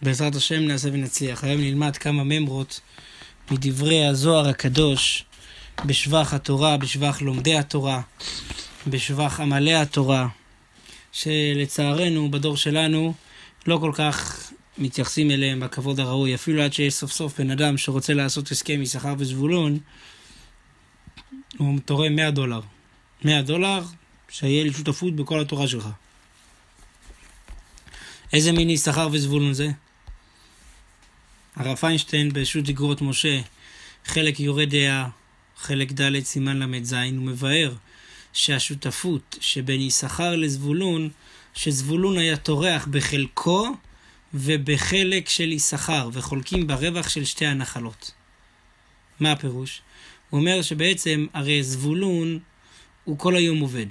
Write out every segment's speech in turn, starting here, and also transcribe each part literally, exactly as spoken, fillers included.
בעזרת השם נעשה ונצליח. היום נלמד כמה ממרות מדברי הזוהר הקדוש בשבח התורה, בשבח לומדי התורה, בשבח עמלי התורה, שלצערנו בדור שלנו לא כל כך מתייחסים אליהם בכבוד הראוי, אפילו עד שיש סוף סוף בן אדם שרוצה לעשות הסכם יששכר וזבולון, הוא תורם מאה דולר. מאה דולר שיהיה לי שותפות בכל התורה שלך. איזה מין יששכר וזבולון זה? הרב פיינשטיין בשו"ת איגרות משה, חלק יורה דעה, חלק ד' סימן למד זין, הוא מבאר שהשותפות שבין יששכר לזבולון, שזבולון היה תורח בחלקו ובחלק של יששכר, וחולקים ברווח של שתי הנחלות. מה הפירוש? הוא אומר שבעצם הרי זבולון הוא כל היום עובד.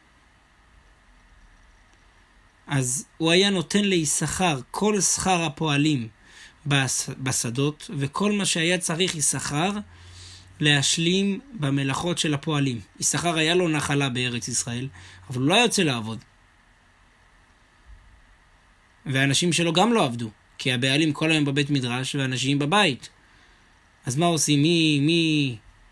אז הוא היה נותן ליששכר כל שכר הפועלים בשדות, וכל מה שהיה צריך יששכר להשלים במלאכות של הפועלים. יששכר היה לו נחלה בארץ ישראל, אבל הוא לא יוצא לעבוד. והאנשים שלו גם לא עבדו, כי הבעלים כל היום בבית מדרש ואנשים בבית. אז מה עושים? מי, מי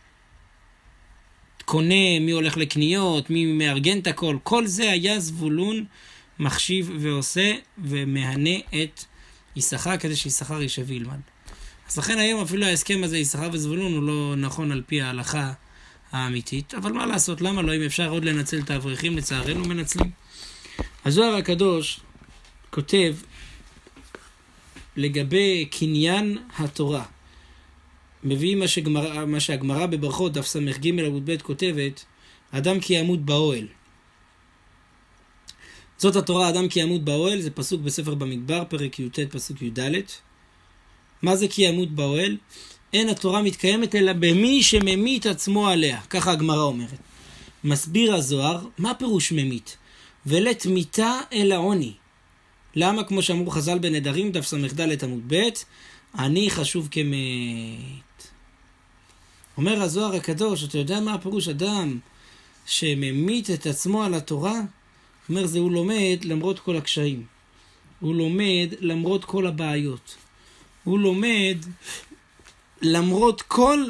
קונה, מי הולך לקניות, מי מארגן את הכל? כל זה היה זבולון מחשיב ועושה ומהנה את יששכר כדי שיששכר יישב וילמד. אז לכן היום אפילו ההסכם הזה יששכר וזבולון הוא לא נכון על פי ההלכה האמיתית, אבל מה לעשות? למה לא? אם אפשר עוד לנצל את האברכים, לצערנו מנצלים. הזוהר הקדוש כותב לגבי קניין התורה, מביא מה שגמרא, מה שהגמרא בברכות דף סמך ג' עמוד ב' כותבת, אדם כי ימות באוהל. זאת התורה, אדם כי ימות באוהל, זה פסוק בספר במדבר, פרק י"ט פסוק י"ד. מה זה כי ימות באוהל? אין התורה מתקיימת אלא במי שממית עצמו עליה, ככה הגמרא אומרת. מסביר הזוהר, מה פירוש ממית? ולת מיתה אל העוני. למה? כמו שאמרו חז"ל בנדרים, דף ס"ד עמוד ב', אני חשוב כמת. אומר הזוהר הקדוש, אתה יודע מה הפירוש אדם שממית את עצמו על התורה? אומר זה הוא לומד למרות כל הקשיים. הוא לומד למרות כל הבעיות. הוא לומד למרות כל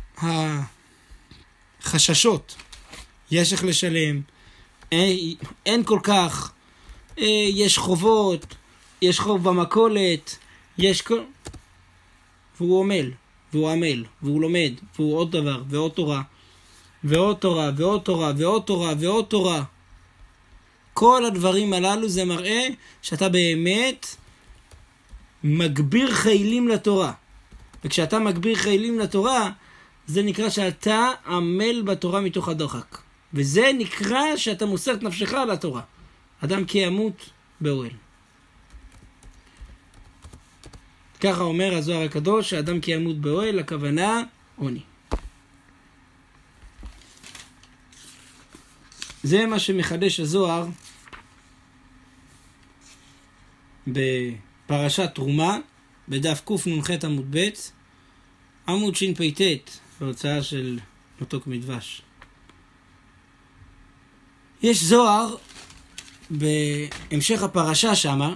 החששות. יש איך לשלם. אין, אין כל כך. יש חובות. יש חוב במכולת. יש כל... והוא עמל. והוא עמל. והוא לומד. והוא עוד דבר. ועוד תורה. ועוד תורה. ועוד תורה. ועוד תורה. ועוד תורה. כל הדברים הללו זה מראה שאתה באמת מגביר חיילים לתורה. וכשאתה מגביר חיילים לתורה, זה נקרא שאתה עמל בתורה מתוך הדוחק. וזה נקרא שאתה מוסר את נפשך על התורה. אדם כי ימות באוהל. ככה אומר הזוהר הקדוש, שאדם כי ימות באוהל, הכוונה עוני. זה מה שמחדש הזוהר בפרשת תרומה, בדף קנ"ח עמוד ב', עמוד שפ"ט, בהוצאה של מתוק מדבש. יש זוהר בהמשך הפרשה שמה,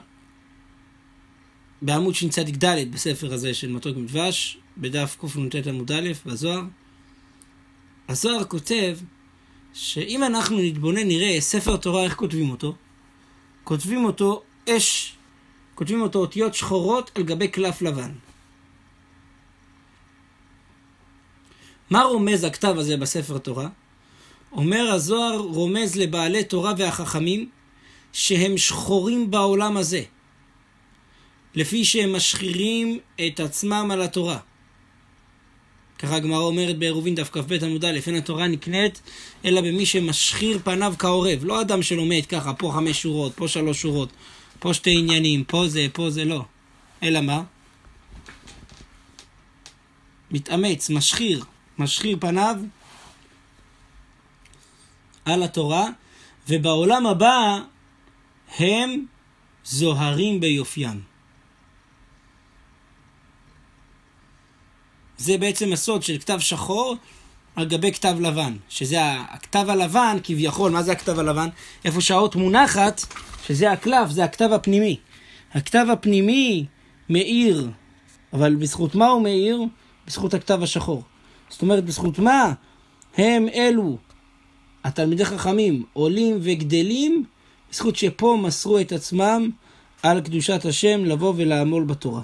בעמוד שצ"ד בספר הזה של מתוק מדבש, בדף קנ"ט עמוד א' בזוהר. הזוהר כותב שאם אנחנו נתבונן נראה ספר תורה איך כותבים אותו, כותבים אותו אש, כותבים אותו אותיות שחורות על גבי קלף לבן. מה רומז הכתב הזה בספר תורה? אומר הזוהר רומז לבעלי תורה והחכמים שהם שחורים בעולם הזה, לפי שהם משחירים את עצמם על התורה. ככה הגמרא אומרת בעירובין דף כ"ב עמוד א', אין התורה נקנית אלא במי שמשחיר פניו כעורב. לא אדם שלומד ככה, פה חמש שורות, פה שלוש שורות, פה שתי עניינים, פה זה, פה זה, לא. אלא מה? מתאמץ, משחיר, משחיר פניו על התורה, ובעולם הבא הם זוהרים ביופיים. זה בעצם הסוד של כתב שחור על גבי כתב לבן, שזה הכתב הלבן כביכול. מה זה הכתב הלבן? איפה שהאות מונחת, שזה הקלף, זה הכתב הפנימי. הכתב הפנימי מאיר, אבל בזכות מה הוא מאיר? בזכות הכתב השחור. זאת אומרת, בזכות מה הם אלו, התלמידי חכמים, עולים וגדלים, בזכות שפה מסרו את עצמם על קדושת השם לבוא ולעמול בתורה.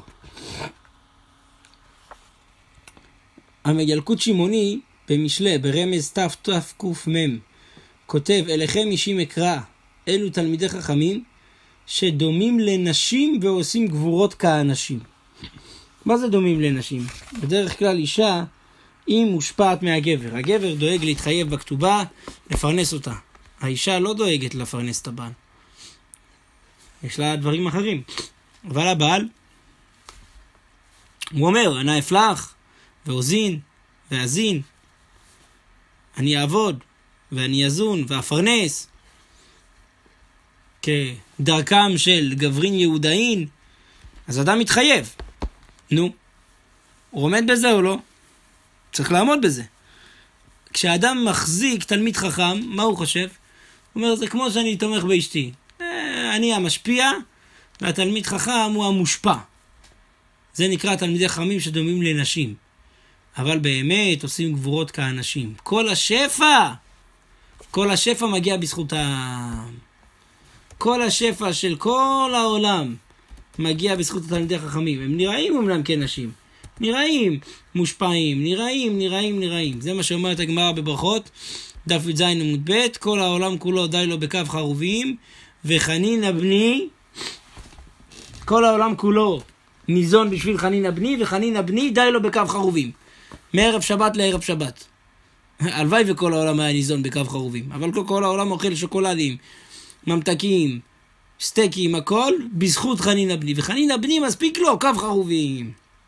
המגלקות שמעוני במשלי, ברמז תף תף קוף מם, כותב, אליכם אישים אקרא, אלו תלמידי חכמים שדומים לנשים ועושים גבורות כאנשים. מה זה דומים לנשים? בדרך כלל אישה היא מושפעת מהגבר. הגבר דואג להתחייב בכתובה, לפרנס אותה. האישה לא דואגת לפרנס את הבעל. יש לה דברים אחרים. אבל הבעל, הוא אומר, אני אפלח ואוזין ואזין. אני אעבוד ואני אזון ואפרנס. כדרכם של גברין יהודאין. אז אדם מתחייב. נו, הוא עומד בזה או לא? צריך לעמוד בזה. כשאדם מחזיק תלמיד חכם, מה הוא חושב? הוא אומר, זה כמו שאני תומך באשתי. אני המשפיע, והתלמיד חכם הוא המושפע. זה נקרא תלמידי חכמים שדומים לנשים. אבל באמת עושים גבורות כאנשים. כל השפע, כל השפע מגיע בזכותם. כל השפע של כל העולם מגיע בזכות התלמידי חכמים. הם נראים אומנם כנשים. נראים מושפעים, נראים, נראים, נראים. זה מה שאומרת הגמרא בברכות, דף י"ז עמוד ב', כל העולם כולו די לו בקו חרובים, וחנין הבני, כל העולם כולו ניזון בשביל חנין הבני, וחנין הבני די לו בקו חרובים. מערב שבת לערב שבת. הלוואי וכל העולם היה ניזון בקו חרובים. אבל כל, כל העולם אוכל שוקולדים, ממתקים, סטייקים, הכל, בזכות חנין הבני. וחנין הבני מספיק לו קו חרובים.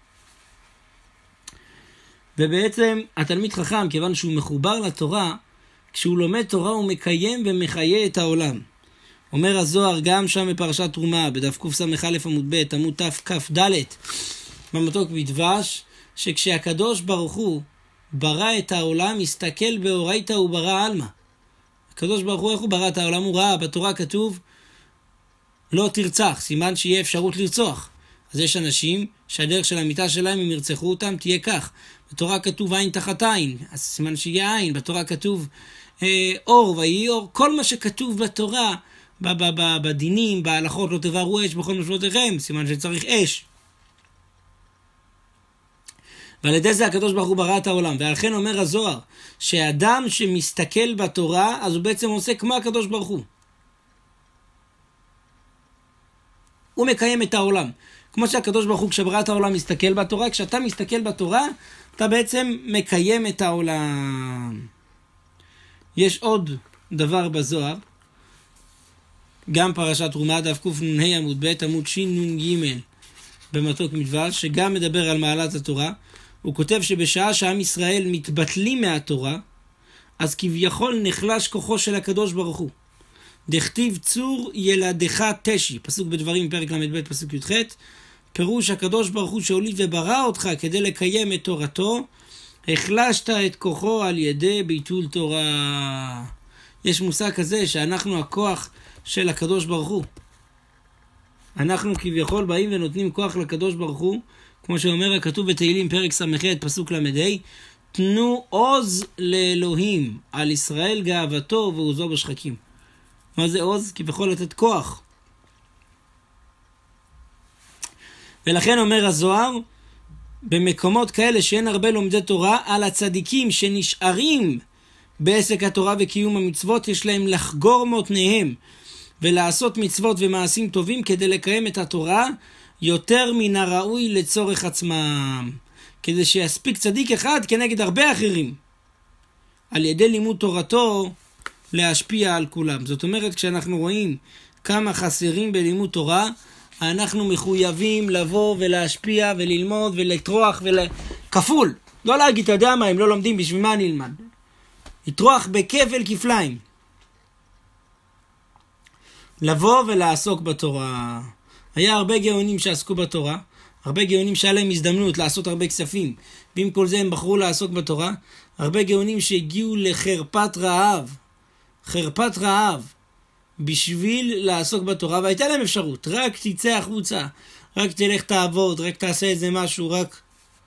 ובעצם התלמיד חכם, כיוון שהוא מחובר לתורה, כשהוא לומד תורה הוא מקיים ומחיה את העולם. אומר הזוהר גם שם בפרשת תרומה, בדף קס"א עמוד ב' עמוד תכ"ד, במתוק בדבש, שכשהקדוש ברוך הוא ברא את העולם, הסתכל באורייתא וברא עלמא. הקדוש ברוך הוא, איך הוא ברא את העולם? הוא ראה, בתורה כתוב, לא תרצח, סימן שיהיה אפשרות לרצוח. אז יש אנשים שהדרך של המיטה שלהם, אם ירצחו אותם, תהיה כך. בתורה כתוב עין תחת עין, אז סימן שיהיה עין. בתורה כתוב אה, אור ויהי אור. כל מה שכתוב בתורה, ב- ב- ב- בדינים, בהלכות, לא תבערו אש בכל משמעותיכם, סימן שצריך אש. ועל ידי זה הקדוש ברוך הוא ברא את העולם. ולכן אומר הזוהר, שאדם שמסתכל בתורה, אז הוא בעצם עושה כמו הקדוש ברוך הוא. הוא מקיים את העולם. כמו שהקדוש ברוך הוא כשברא את העולם מסתכל בתורה, כשאתה מסתכל בתורה, אתה בעצם מקיים את העולם. יש עוד דבר בזוהר, גם פרשת תרומה, דף קנ"ה עמוד ב' עמוד שנ"ג במתוק מדבש, שגם מדבר על מעלת התורה. הוא כותב שבשעה שעם ישראל מתבטלים מהתורה, אז כביכול נחלש כוחו של הקדוש ברוך הוא. דכתיב צור ילדך תשי, פסוק בדברים פרק ל"ב פסוק י"ח, פירוש הקדוש ברוך הוא שהוליד וברא אותך כדי לקיים את תורתו, החלשת את כוחו על ידי ביטול תורה. יש מושג כזה שאנחנו הכוח של הקדוש ברוך הוא. אנחנו כביכול באים ונותנים כוח לקדוש ברוך הוא, כמו שאומר הכתוב בתהילים פרק ס"ח פסוק ל"ה, תנו עוז לאלוהים על ישראל גאוותו ועוזו בשחקים. מה זה עוז? כביכול לתת כוח. ולכן אומר הזוהר, במקומות כאלה שאין הרבה לומדי תורה, על הצדיקים שנשארים בעסק התורה וקיום המצוות, יש להם לחגור מותניהם ולעשות מצוות ומעשים טובים כדי לקיים את התורה יותר מן הראוי לצורך עצמם, כדי שיספיק צדיק אחד כנגד הרבה אחרים, על ידי לימוד תורתו להשפיע על כולם. זאת אומרת, כשאנחנו רואים כמה חסרים בלימוד תורה, אנחנו מחויבים לבוא ולהשפיע וללמוד ולטרוח ול... כפול. לא להגיד, אתה יודע מה, הם לא לומדים, בשביל מה אני אלמד? לטרוח בכפל כפליים. לבוא ולעסוק בתורה. היה הרבה גאונים שעסקו בתורה, הרבה גאונים שהיה להם הזדמנות לעשות הרבה כספים, ועם כל זה הם בחרו לעסוק בתורה. הרבה גאונים שהגיעו לחרפת רעב, חרפת רעב, בשביל לעסוק בתורה, והייתה להם אפשרות, רק תצא החוצה, רק תלך תעבוד, רק תעשה איזה משהו, רק...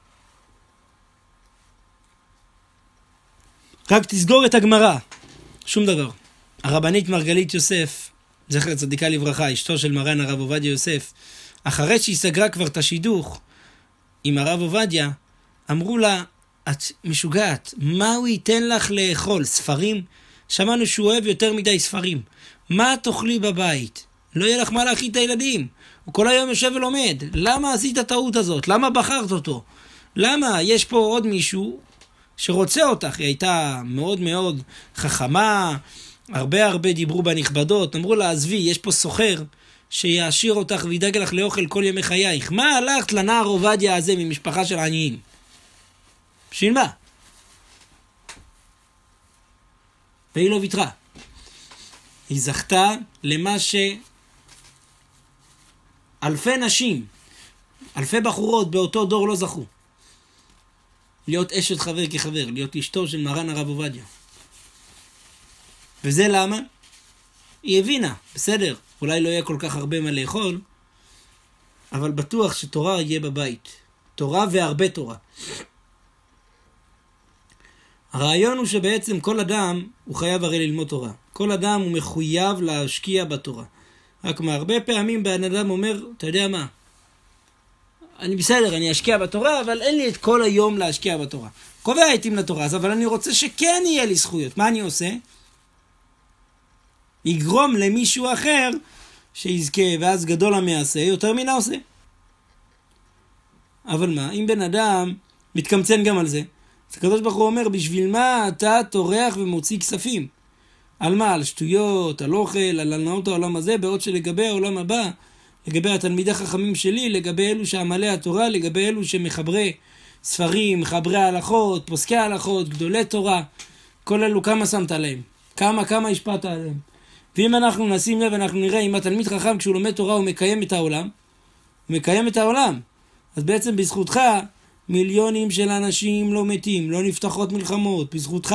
רק תסגור את הגמרא. שום דבר. הרבנית מרגלית יוסף, זכר צדיקה לברכה, אשתו של מרן הרב עובדיה יוסף, אחרי שהיא סגרה כבר את השידוך עם הרב עובדיה, אמרו לה, את משוגעת, מה הוא ייתן לך לאכול? ספרים? שמענו שהוא אוהב יותר מדי ספרים. מה תאכלי בבית? לא יהיה לך מה להכין את הילדים. הוא כל היום יושב ולומד. למה עשית הטעות הזאת? למה בחרת אותו? למה? יש פה עוד מישהו שרוצה אותך. היא הייתה מאוד מאוד חכמה, הרבה הרבה דיברו בנכבדות. אמרו לה, עזבי, יש פה סוחר שיעשיר אותך וידאג לך לאוכל כל ימי חייך. מה הלכת לנער עובדיה הזה ממשפחה של עניים? בשביל מה? והיא לא ויתרה. היא זכתה למה שאלפי נשים, אלפי בחורות באותו דור לא זכו. להיות אשת חבר כחבר, להיות אשתו של מרן הרב עובדיה. וזה למה? היא הבינה, בסדר, אולי לא יהיה כל כך הרבה מה לאכול, אבל בטוח שתורה יהיה בבית. תורה והרבה תורה. הרעיון הוא שבעצם כל אדם הוא חייב הרי ללמוד תורה. כל אדם הוא מחויב להשקיע בתורה. רק מה, הרבה פעמים בן אדם אומר, אתה יודע מה? אני בסדר, אני אשקיע בתורה, אבל אין לי את כל היום להשקיע בתורה. קובע עתים לתורה, אבל אני רוצה שכן יהיה לי זכויות. מה אני עושה? יגרום למישהו אחר שיזכה, ואז גדול המעשה, יותר מן העושה. אבל מה, אם בן אדם מתקמצן גם על זה, אז הקדוש ברוך הוא אומר, בשביל מה אתה טורח ומוציא כספים? על מה? על שטויות, על אוכל, על הנאות העולם הזה, בעוד שלגבי העולם הבא, לגבי התלמידי החכמים שלי, לגבי אלו שעמלי התורה, לגבי אלו שמחברי ספרים, מחברי הלכות, פוסקי הלכות, גדולי תורה, כל אלו כמה שמת עליהם? כמה, כמה השפעת עליהם? ואם אנחנו נשים לב, אנחנו נראה אם התלמיד חכם כשהוא לומד תורה הוא מקיים את העולם, הוא מקיים את העולם. אז בעצם בזכותך מיליונים של אנשים לא מתים, לא נפתחות מלחמות, בזכותך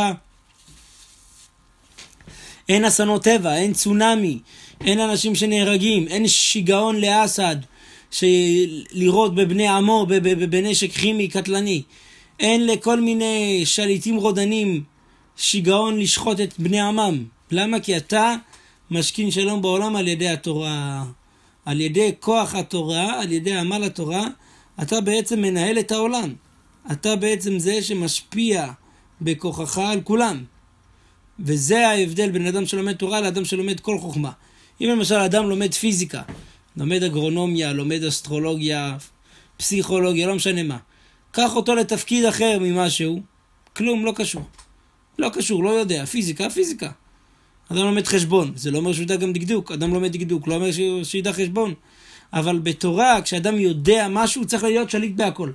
אין אסונות טבע, אין צונמי, אין אנשים שנהרגים, אין שיגעון לאסד שלירות בבני עמו בנשק כימי קטלני, אין לכל מיני שליטים רודנים שיגעון לשחוט את בני עמם. למה? כי אתה משכין שלום בעולם על ידי התורה, על ידי כוח התורה, על ידי עמל התורה, אתה בעצם מנהל את העולם. אתה בעצם זה שמשפיע בכוחך על כולם. וזה ההבדל בין אדם שלומד תורה לאדם שלומד כל חוכמה. אם למשל אדם לומד פיזיקה, לומד אגרונומיה, לומד אסטרולוגיה, פסיכולוגיה, לא משנה מה. קח אותו לתפקיד אחר ממשהו, כלום, לא קשור. לא קשור, לא יודע, פיזיקה, פיזיקה. אדם לומד חשבון, זה לא אומר שהוא ידע גם דקדוק. אדם לומד דקדוק, לא אומר שידע חשבון. אבל בתורה, כשאדם יודע משהו, הוא צריך להיות שליט בהכל.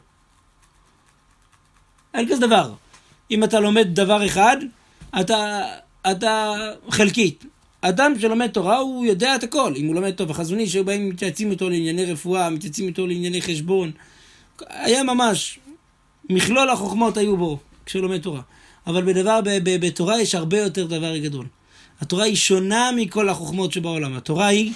אין כזה דבר. אם אתה לומד דבר אחד, אתה, אתה חלקית. אדם שלומד תורה, הוא יודע את הכל. אם הוא לומד טוב, החזוני שבאים מתייעצים אותו לענייני רפואה, מתייעצים אותו לענייני חשבון. היה ממש, מכלול החוכמות היו בו, כשהוא לומד תורה. אבל בדבר, בתורה יש הרבה יותר דבר גדול. התורה היא שונה מכל החוכמות שבעולם. התורה היא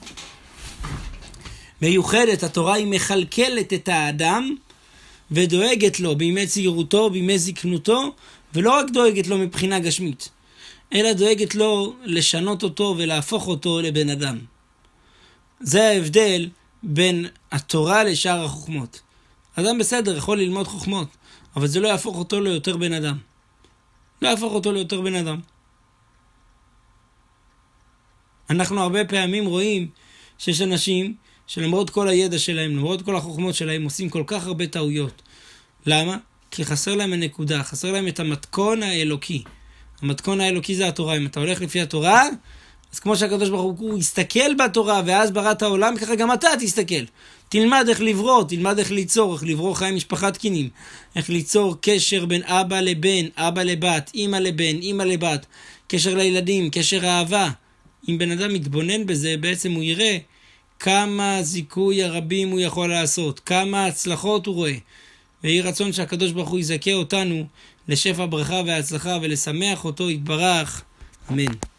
מיוחדת, התורה היא מחלקלת את האדם ודואגת לו בימי צעירותו, בימי זקנותו, ולא רק דואגת לו מבחינה גשמית, אלא דואגת לו לשנות אותו ולהפוך אותו לבן אדם. זה ההבדל בין התורה לשאר החוכמות. אדם בסדר יכול ללמוד חוכמות, אבל זה לא יהפוך אותו ליותר בן אדם. לא יהפוך אותו ליותר בן אדם. אנחנו הרבה פעמים רואים שיש אנשים שלמרות כל הידע שלהם, למרות כל החוכמות שלהם, עושים כל כך הרבה טעויות. למה? כי חסר להם הנקודה, חסר להם את המתכון האלוקי. המתכון האלוקי זה התורה. אם אתה הולך לפי התורה, אז כמו שהקדוש ברוך הוא יסתכל בתורה ואז ברא את העולם, ככה גם אתה תסתכל. תלמד איך לברוא, תלמד איך ליצור, איך לברוא חיי משפחה תקינים, איך ליצור קשר בין אבא לבן, אבא לבת, אמא לבן, אמא לבת, קשר לילדים, קשר אהבה. אם בן אדם מתבונן בזה, בעצם הוא יראה כמה זיכוי הרבים הוא יכול לעשות, כמה הצלחות הוא רואה. ויהי רצון שהקדוש ברוך הוא יזכה אותנו לשפע ברכה והצלחה ולשמח אותו יתברך. אמן.